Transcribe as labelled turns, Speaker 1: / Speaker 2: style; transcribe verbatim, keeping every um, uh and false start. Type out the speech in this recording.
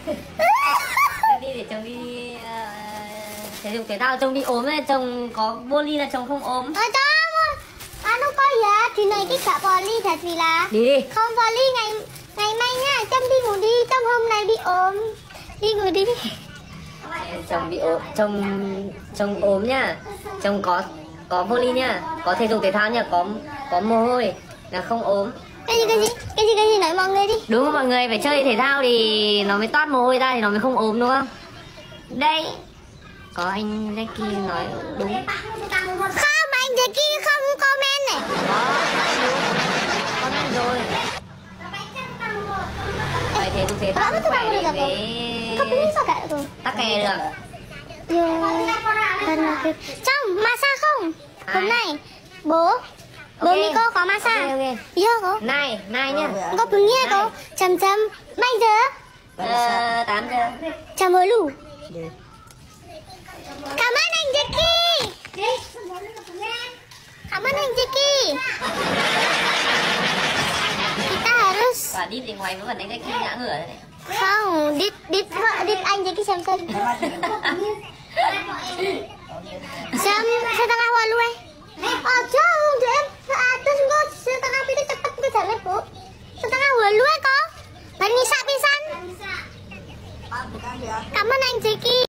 Speaker 1: Đi để chồng đi uh, thể dục thể thao, chồng đi ốm này, chồng có voli là chồng không ốm.
Speaker 2: Ờ chồng, anh không có gì á, thì này cái cả voli thật vì là
Speaker 1: đi đi.
Speaker 2: Không voli ngày ngày mai nha, chồng đi ngủ đi, chồng hôm nay bị ốm, đi ngủ đi.
Speaker 1: Chồng bị ốm, chồng chồng ốm nha, chồng có có voli nha, có thể dục thể thao nha, có có mồ hôi là không ốm.
Speaker 2: Cái gì cái gì cái gì cái gì nói mọi người đi.
Speaker 1: Đúng không, mọi người phải chơi thể thao thì nó mới toát mồ hôi ra thì nó mới không ốm đúng không? Đây có anh Jackie nói đúng.
Speaker 2: Không, anh Jackie không comment này.
Speaker 1: Đó, comment rồi. Phải thể dục thể thao phải để với tắc kè được.
Speaker 2: Trong massage không? Hôm nay bố bố
Speaker 1: Okay.
Speaker 2: mi cô có massage.
Speaker 1: Okay, okay.
Speaker 2: Yêu cô.
Speaker 1: Này, này nhá.
Speaker 2: Cô cứng nghe cô. Chấm chấm. Mấy giờ?
Speaker 1: Ờ, tám giờ.
Speaker 2: Chấm mới lù. Cảm ơn anh Jackie. Cảm ơn anh Jackie. Kita harus.
Speaker 1: Và đi thì ngoài vẫn anh Jackie ngã ngửa này.
Speaker 2: Không, đít đít vợ đít anh Jackie xem xem. Xem setengah walu eh. Oh, jauh.